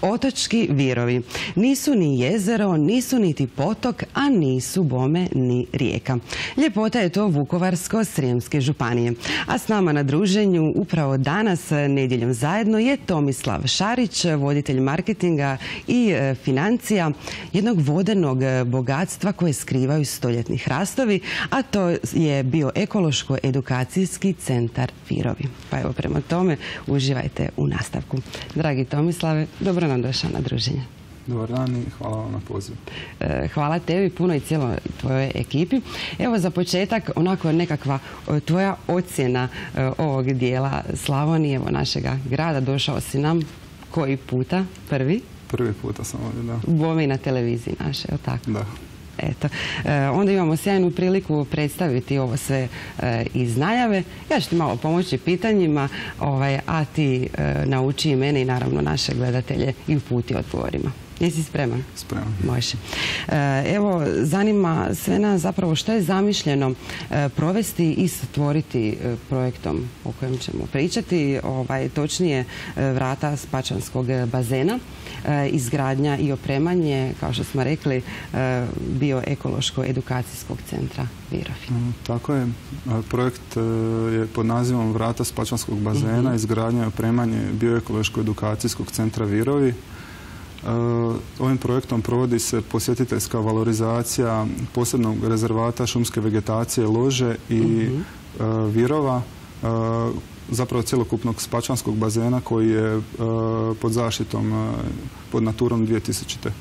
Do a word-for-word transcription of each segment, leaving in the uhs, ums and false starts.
Otočki Virovi. Nisu ni jezero, nisu niti potok, a nisu bome ni rijeka. Ljepota je to Vukovarsko-srijemske županije. A s nama na druženju upravo danas, nedjeljom zajedno, je Tomislav Šarić, voditelj marketinga i financija jednog vodenog bogatstva koje skrivaju stoljetni hrastovi, a to je bio ekološko-edukacijski centar Virovi. Pa evo, prema tome, uživajte u nastavku. Dragi Tomislave, dobro nam došao na druženje. Dobar dan i hvala vam na pozivu. Hvala tebi puno i cijeloj tvojoj ekipi. Evo za početak onako nekakva tvoja ocjena ovog dijela Slavonije, evo našega grada. Došao si nam koji puta? Prvi? Prvi puta sam ovdje, da. Bome i na televiziji naše, je li tako? Da. Eto, onda imamo sjajnu priliku predstaviti ovo sve iz najave. Ja ću ti malo pomoći pitanjima, a ti nauči i mene i naravno naše gledatelje i uputi odgovorima. Jesi spreman? Spreman. Može. Evo, zanima sve nas zapravo što je zamišljeno provesti i stvoriti projektom o kojem ćemo pričati, točnije vrata Spačvanskog bazena, izgradnja i opremanje, kao što smo rekli, bioekološko-edukacijskog centra Virovi. Tako je. Projekt je pod nazivom Vrata Spačvanskog bazena, izgradnja i opremanje bioekološko-edukacijskog centra Virovi. Ovim projektom provodi se posjetiteljska valorizacija posebnog rezervata šumske vegetacije Lože i Virova, zapravo cjelokupnog Spačvanskog bazena koji je pod zaštitom, pod Naturom dvije tisućite.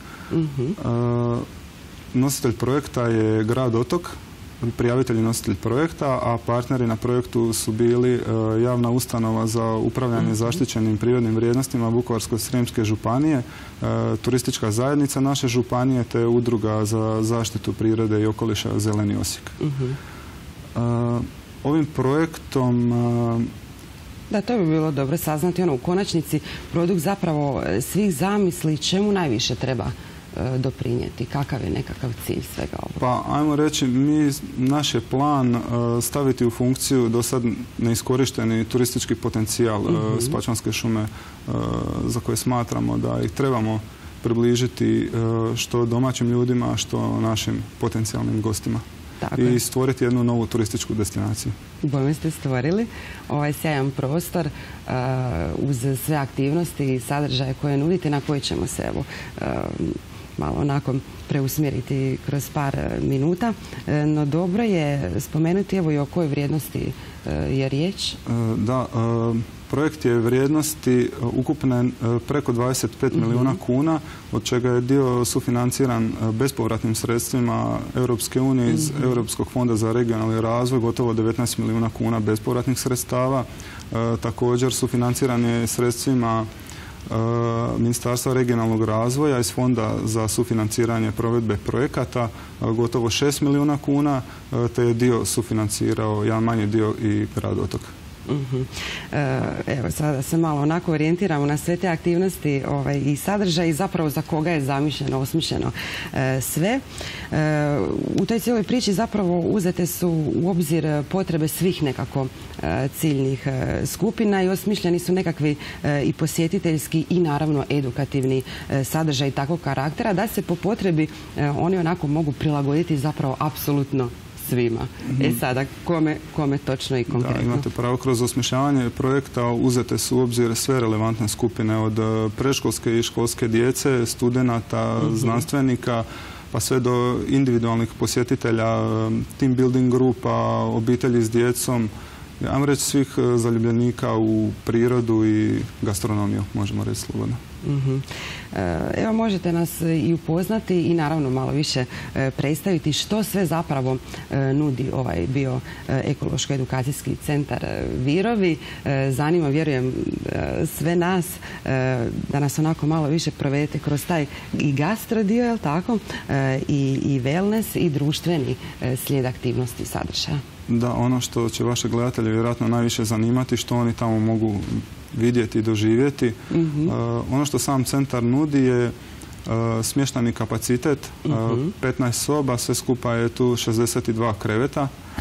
Nositelj projekta je grad Otok, prijavitelj i nositelj projekta, a partneri na projektu su bili javna ustanova za upravljanje zaštićenim prirodnim vrijednostima Vukovarsko-srijemske županije, turistička zajednica naše županije te udruga za zaštitu prirode i okoliša Zeleni Osijek. Ovim projektom... Da, to bi bilo dobro saznati, ono, u konačnici produkt zapravo svih zamisli čemu najviše treba doprinijeti? Kakav je nekakav cilj svega ovoga? Pa, ajmo reći, mi, naš je plan staviti u funkciju do sad neiskorišteni turistički potencijal Spačvanske šume za koje smatramo da ih trebamo približiti što domaćim ljudima, što našim potencijalnim gostima. I stvoriti jednu novu turističku destinaciju. Bome ste stvorili ovaj sjajan prostor uz sve aktivnosti i sadržaje koje nudite, na koje ćemo se evo malo onako preusmjeriti kroz par minuta. No dobro je spomenuti evo i o kojoj vrijednosti je riječ. Da, projekt je vrijednosti ukupne preko dvadeset pet milijuna kuna, od čega je dio sufinanciran bespovratnim sredstvima Europske unije iz Europskog fonda za regionalni razvoj, gotovo devetnaest milijuna kuna bespovratnih sredstava. Također sufinanciran je sredstvima Ministarstva regionalnog razvoja iz Fonda za sufinanciranje provedbe projekata, gotovo šest milijuna kuna, te je dio sufinancirao, jedan manji dio, i grad Otok. Evo, sada se malo onako orijentiramo na sve te aktivnosti i sadržaj i zapravo za koga je zamišljeno, osmišljeno sve. U toj cijeloj priči zapravo uzete su u obzir potrebe svih nekako ciljnih skupina i osmišljeni su nekakvi i posjetiteljski i naravno edukativni sadržaj takvog karaktera da se po potrebi oni onako mogu prilagoditi zapravo apsolutno svima. E sada, kome, kome točno i konkretno? Da, imate pravo. Kroz osmišljavanje projekta uzete su u obzir sve relevantne skupine, od predškolske i školske djece, studenata, znanstvenika, pa sve do individualnih posjetitelja, team building grupa, obitelji s djecom, ajmo reći svih zaljubljenika u prirodu i gastronomiju, možemo reći slobodno. Evo, možete nas i upoznati i naravno malo više predstaviti što sve zapravo nudi ovaj bioekološko-edukacijski centar Virovi. Zanima, vjerujem, sve nas da nas onako malo više provedete kroz taj i gastro dio, je li tako, i wellness i društveni slijed aktivnosti i sadržaja. Da, ono što će vaše gledatelje vjerojatno najviše zanimati, što oni tamo mogu vidjeti i doživjeti. Ono što sam centar nudi je smještajni kapacitet, petnaest soba, sve skupa je tu šezdeset dva kreveta.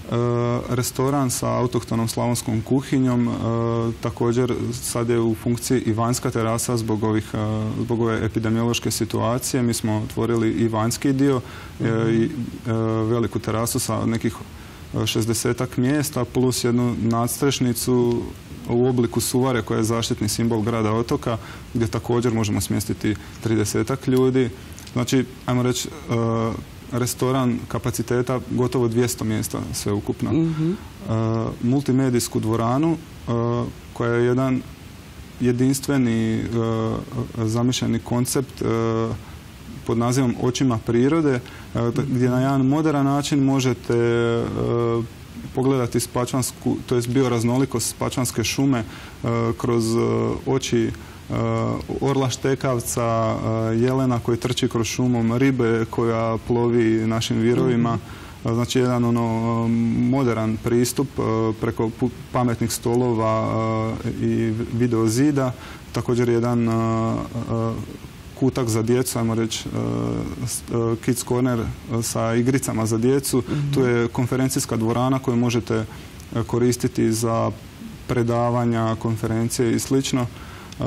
restoran sa autohtonom slavonskom kuhinjom, također sad je u funkciji i vanjska terasa zbog, ovih, zbog ove epidemiološke situacije. Mi smo otvorili i vanjski dio i veliku terasu sa nekih šezdesetak mjesta plus jednu nadstrešnicu u obliku suvare koja je zaštitni simbol grada Otoka gdje također možemo smjestiti tridesetak ljudi. Znači, ajmo reći, restoran kapaciteta gotovo dvjesto mjesta sveukupno. Mm-hmm. Uh, multimedijsku dvoranu uh, koja je jedan jedinstveni uh, zamišljeni koncept uh, pod nazivom Očima prirode, uh, gdje na jedan moderan način možete uh, pogledati spačvansku, to jest bioraznolikost spačvanske šume uh, kroz uh, oči Uh, orla štekavca, uh, jelena koji trči kroz šumom, ribe koja plovi našim virovima. Mm-hmm. uh, znači jedan ono moderan pristup uh, preko pametnih stolova uh, i video zida. Također jedan uh, uh, kutak za djecu, ajmo reći uh, Kids Corner uh, sa igricama za djecu. Mm-hmm. Tu je konferencijska dvorana koju možete uh, koristiti za predavanja, konferencije i slično. Uh,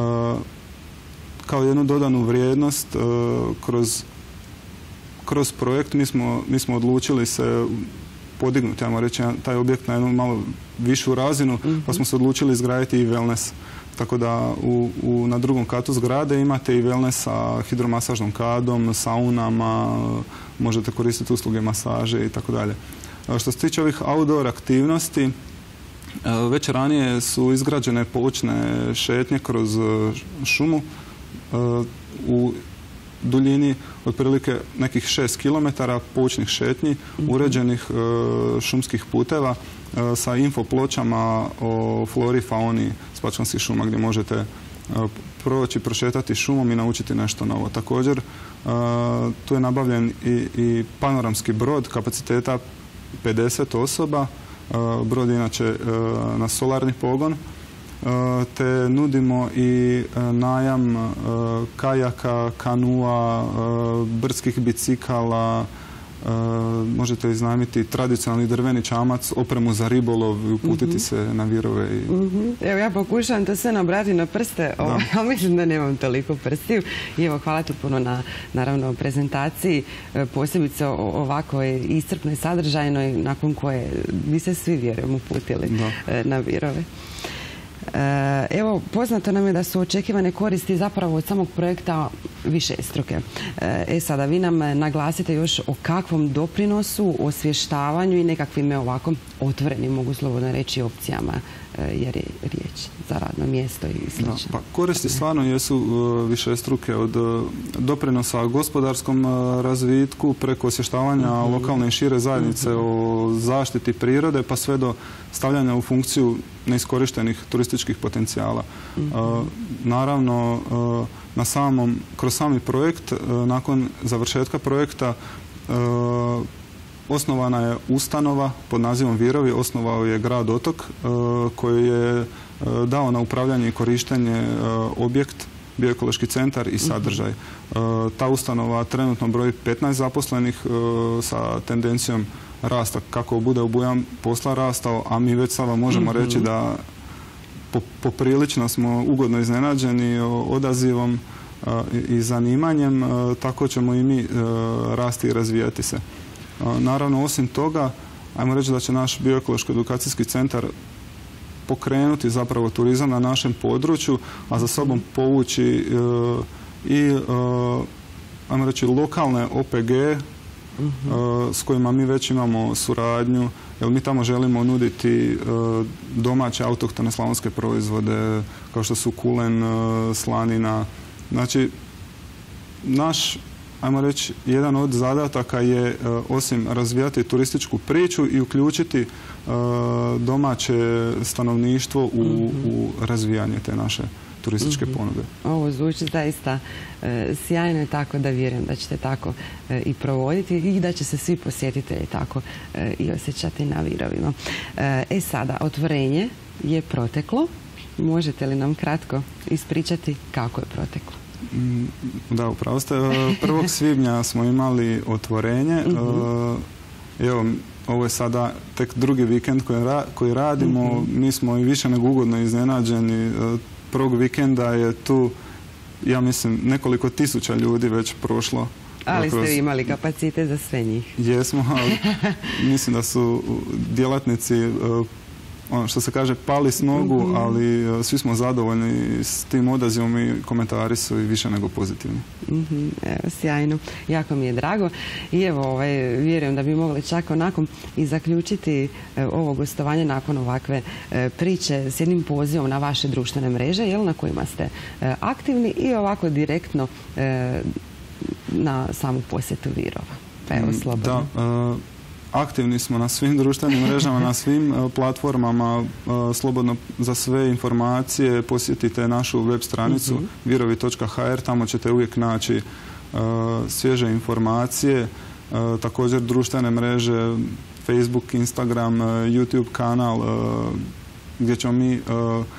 kao jednu dodanu vrijednost uh, kroz, kroz projekt mi smo, mi smo odlučili se podignuti, ajmo reći, taj objekt na jednu malo višu razinu, mm-hmm. pa smo se odlučili izgraditi i wellness. Tako da u, u, na drugom katu zgrade imate i wellness sa hidromasažnom kadom, saunama, možete koristiti usluge masaže i tako dalje. Što se tiče ovih outdoor aktivnosti, već ranije su izgrađene poučne šetnje kroz šumu u duljini otprilike nekih šest kilometara poučnih šetnji, uređenih šumskih puteva sa infopločama o flori i fauni spačvanskih šuma gdje možete proći, prošetati šumom i naučiti nešto novo. Također tu je nabavljen i, i panoramski brod kapaciteta pedeset osoba. Brod je inače na solarni pogon, te nudimo i najam kajaka, kanua, brdskih bicikala, možete iznajmiti tradicionalni drveni čamac, opremu za ribolov i uputiti mm-hmm. se na virove. I... Mm-hmm. Evo ja pokušavam to sve nabrati na prste, ali mislim da nemam toliko prstiju. I evo, hvala ti puno na naravno prezentaciji, posebice o ovakvoj iscrpnoj, sadržajnoj, nakon koje vi se svi vjerujem uputili da. na virove. Evo, poznato nam je da su očekivane koristi zapravo od samog projekta višestruke. E sada, vi nam naglasite još o kakvom doprinosu, osvještavanju i nekakvim ovako otvorenim, mogu slobodno reći, opcijama, jer je riječ za radno mjesto i sl. Pa, koristi stvarno jesu višestruke, od doprinosa gospodarskom razvitku preko osvještavanja mm-hmm. lokalne i šire zajednice mm-hmm. o zaštiti prirode pa sve do stavljanja u funkciju neiskorištenih turističkih potencijala. Mm-hmm. uh, naravno, uh, na samom, kroz sami projekt, uh, nakon završetka projekta uh, osnovana je ustanova pod nazivom Virovi, osnovao je grad Otok uh, koji je uh, dao na upravljanje i korištenje uh, objekt, bioekološki centar i sadržaj. Uh, ta ustanova trenutno broji petnaest zaposlenih uh, sa tendencijom rasta. Kako bude obujam posla rastao, a mi već sada možemo mm-hmm. reći da po, poprilično smo ugodno iznenađeni odazivom uh, i, i zanimanjem, uh, tako ćemo i mi uh, rasti i razvijati se. Uh, naravno, osim toga, ajmo reći da će naš bioekološko-edukacijski centar pokrenuti zapravo turizam na našem području, a za sobom povući uh, i uh, ajmo reći lokalne O P G Uh, s kojima mi već imamo suradnju, jer mi tamo želimo nuditi uh, domaće autohtone slavonske proizvode kao što su kulen, uh, slanina. Znači, naš, ajmo reći, jedan od zadataka je uh, osim razvijati turističku priču i uključiti uh, domaće stanovništvo u, mm-hmm. u razvijanje te naše turističke mm-hmm. ponude. Ovo zvuči zaista e, sjajno, tako da vjerujem da ćete tako e, i provoditi i da će se svi posjetitelji tako e, i osjećati na Virovima. E, e sada, otvorenje je proteklo. Možete li nam kratko ispričati kako je proteklo? Da, upravo ste. prvog svibnja smo imali otvorenje. Mm-hmm. e, evo, ovo je sada tek drugi vikend koji, ra koji radimo. Mm-hmm. Mi smo i više nego ugodno iznenađeni. Prvog vikenda je tu, ja mislim, nekoliko tisuća ljudi već prošlo. Ali kroz... ste imali kapacitet za sve njih. Jesmo, ali mislim da su djelatnici, ono što se kaže, pali s nogu, mm-hmm. ali svi smo zadovoljni s tim odazivom i komentari su i više nego pozitivni. Mm-hmm. Evo, sjajno. Jako mi je drago. I evo, ovaj, vjerujem da bi mogli čak onako i zaključiti e, ovo gostovanje nakon ovakve e, priče s jednim pozivom na vaše društvene mreže, jel, na kojima ste e, aktivni i ovako direktno e, na samu posjetu Virova. Pa evo, slobodno. Da, e, aktivni smo na svim društvenim mrežama, na svim e, platformama. E, slobodno za sve informacije posjetite našu web stranicu mm-hmm. virovi točka ha er. Tamo ćete uvijek naći e, svježe informacije. E, također društvene mreže, Facebook, Instagram, YouTube kanal, e, gdje ćemo mi e,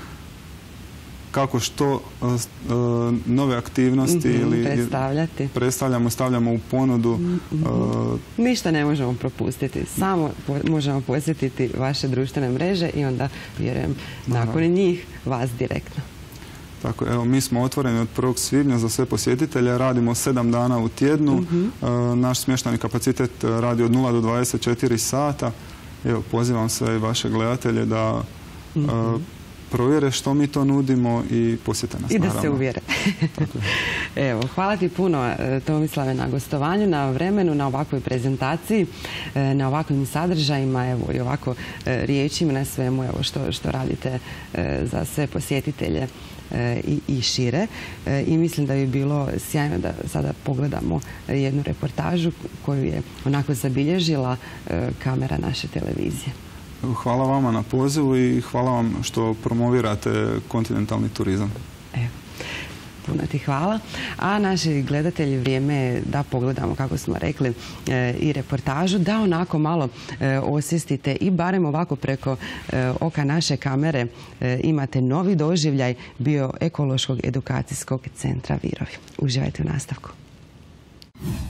kako što uh, nove aktivnosti mm-hmm, ili predstavljati. predstavljamo, stavljamo u ponudu. Mm-hmm. Uh, Ništa ne možemo propustiti. Samo po možemo posjetiti vaše društvene mreže i onda, vjerujem, nakon njih vas direktno. Tako, evo, mi smo otvoreni od prvog svibnja za sve posjetitelje. Radimo sedam dana u tjednu. Mm-hmm. uh, naš smještajni kapacitet radi od nula do dvadeset četiri sata. Evo, pozivam sve vaše gledatelje da mm-hmm. uh, provjere što mi to nudimo i posjete nas. I da naravno. se uvjere. Evo, hvala ti puno, Tomislave, na gostovanju, na vremenu, na ovakvoj prezentaciji, na ovakvim sadržajima, evo, i ovako riječima, na svemu, evo, što, što radite za sve posjetitelje i, i šire. I mislim da bi bilo sjajno da sada pogledamo jednu reportažu koju je onako zabilježila kamera naše televizije. Hvala vama na pozivu i hvala vam što promovirate kontinentalni turizam. Evo, puno ti hvala. A naši gledatelji, vrijeme je da pogledamo, kako smo rekli, e, i reportažu, da onako malo e, osvijestite i barem ovako preko e, oka naše kamere e, imate novi doživljaj Bioekološkog edukacijskog centra Virovi. Uživajte u nastavku.